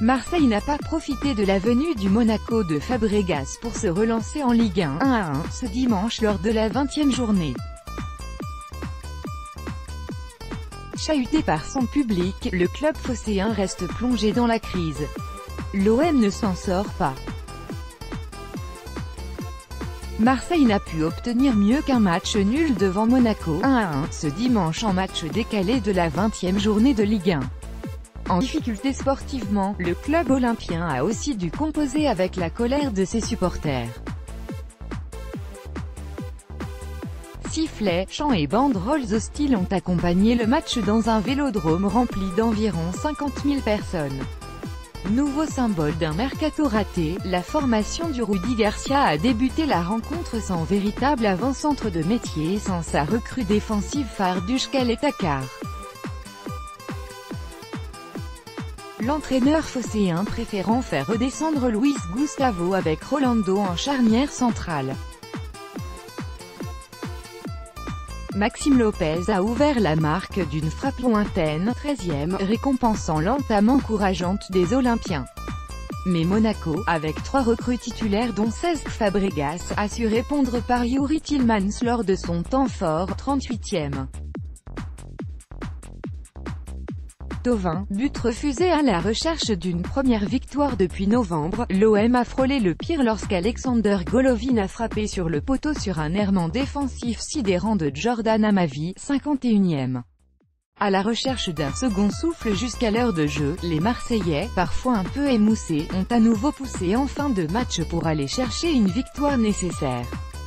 Marseille n'a pas profité de la venue du Monaco de Fabregas pour se relancer en Ligue 1 1-1 ce dimanche lors de la 20e journée. Chahuté par son public, le club phocéen reste plongé dans la crise. L'OM ne s'en sort pas. Marseille n'a pu obtenir mieux qu'un match nul devant Monaco 1-1 ce dimanche en match décalé de la 20e journée de Ligue 1. En difficulté sportivement, le club olympien a aussi dû composer avec la colère de ses supporters. Sifflets, chants et banderoles hostiles ont accompagné le match dans un vélodrome rempli d'environ 50 000 personnes. Nouveau symbole d'un mercato raté, la formation du Rudy Garcia a débuté la rencontre sans véritable avant-centre de métier et sans sa recrue défensive phare Dushkal et Takar. L'entraîneur phocéen préférant faire redescendre Luis Gustavo avec Rolando en charnière centrale. Maxime Lopez a ouvert la marque d'une frappe lointaine, 13e, récompensant l'entame encourageante des Olympiens. Mais Monaco, avec 3 recrues titulaires dont Cesc Fabregas, a su répondre par Youri Tielemans lors de son temps fort, 38e. Thauvin, but refusé à la recherche d'une première victoire depuis novembre, l'OM a frôlé le pire lorsqu'Alexander Golovin a frappé sur le poteau sur un errement défensif sidérant de Jordan Amavi, 51e. À la recherche d'un second souffle jusqu'à l'heure de jeu, les Marseillais, parfois un peu émoussés, ont à nouveau poussé en fin de match pour aller chercher une victoire nécessaire.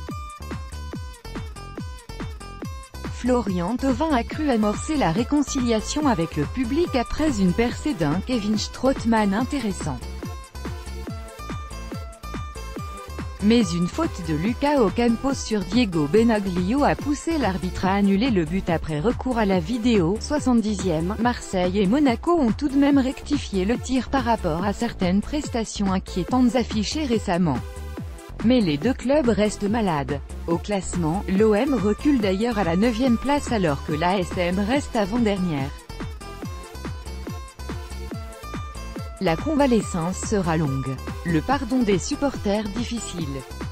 Florian Thauvin a cru amorcer la réconciliation avec le public après une percée d'un Kevin Strootman intéressant. Mais une faute de Lucas Ocampos sur Diego Benaglio a poussé l'arbitre à annuler le but après recours à la vidéo. 70e, Marseille et Monaco ont tout de même rectifié le tir par rapport à certaines prestations inquiétantes affichées récemment. Mais les deux clubs restent malades. Au classement, l'OM recule d'ailleurs à la 9e place alors que l'ASM reste avant-dernière. La convalescence sera longue. Le pardon des supporters difficile.